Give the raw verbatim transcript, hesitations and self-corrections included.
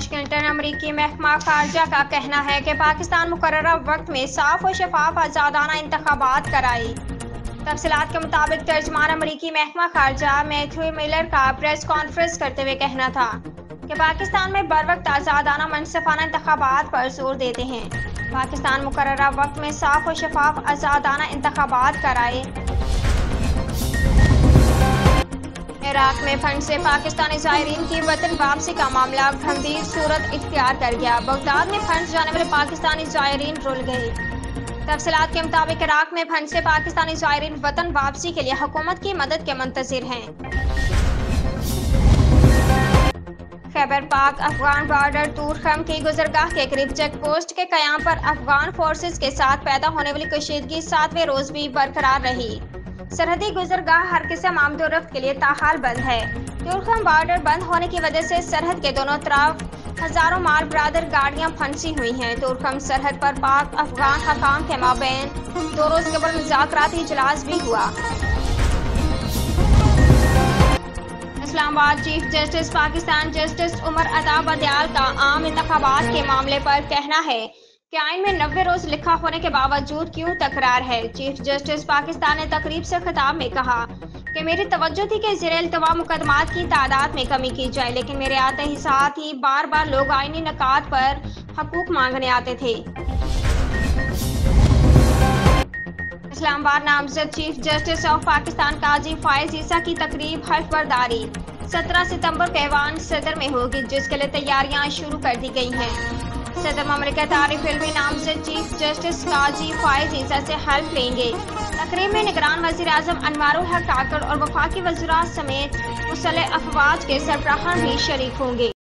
Washington अमरीकी महकमा खारजा का कहना है कि पाकिस्तान मुकर्ररा वक्त में साफ और शफाफ आज़ादाना इंतखाबात कराई। तफसीलात के मुताबिक तर्जमान अमरीकी महकमा खारजा मैथ्यू मिलर का प्रेस कॉन्फ्रेंस करते हुए कहना था कि पाकिस्तान में बर वक्त आज़ादाना मनसफाना इंतखाबात पर जोर देते हैं। पाकिस्तान मुकर्ररा वक्त में साफ और शफाफ आज़ादाना इंतखाबात कराए। इराक में फंड से पाकिस्तानी ज़ायरीन की वतन वापसी का मामला गंभीर सूरत इख्तियार कर गया। बगदाद में फंड जाने वाले पाकिस्तानी ज़ायरीन रुल गए। तफसीलात के मुताबिक इराक में फंड से पाकिस्तानी ज़ायरीन वतन वापसी के लिए हुकूमत की मदद के मुंतज़िर हैं। खैबर पाक अफगान बॉर्डर तूरखम की गुजरगाह के करीब चेक पोस्ट के कयाम पर अफगान फोर्सेस के साथ पैदा होने वाली कशीदगी सातवें रोज भी बरकरार रही। सरहदी गुजरगाह हर किस्म आमदोरफ्त के लिए ताहाल बंद है। तूरखम बॉर्डर बंद होने की वजह से सरहद के दोनों तरफ हजारों माल बरादर गाड़ियां फंसी हुई हैं। तूरखम सरहद पर पाक अफगान हकाम के माबैन दो रोज कबल मुज़ाकराती इजलास भी हुआ। Islamabad chief justice Pakistan justice Umar Ata Bandial का आम इंतखाबात के मामले पर कहना है कि आइन में नब्बे रोज लिखा होने के बावजूद क्यों तकरार है। चीफ जस्टिस पाकिस्तान ने तकरीब से खिताब में कहा कि मेरी तवज्जो थी कि ज़ेर इल्तवा मुकदमात की तादाद में कमी की जाए, लेकिन मेरे आते ही साथ ही बार बार लोग आइनी निकात पर हकूक मांगने आते थे। इस्लामाबाद नामजद chief justice of Pakistan Qazi Faez Isa की तकरीब हल्फ बर्दारी सत्रह सितंबर के ऐवान सदर में होगी, जिसके लिए तैयारियां शुरू कर दी गई हैं। सदर ममलिकत आरिफ अलवी नामजद चीफ जस्टिस काजी फायज ईसा से हेल्प लेंगे। तकरीब में निगरान वज़ीर आज़म अनवारुल हक काकड़ और वफाकी वज़ीरात समेत मुसल्लह अफवाज के सरबराहान भी शरीक होंगे।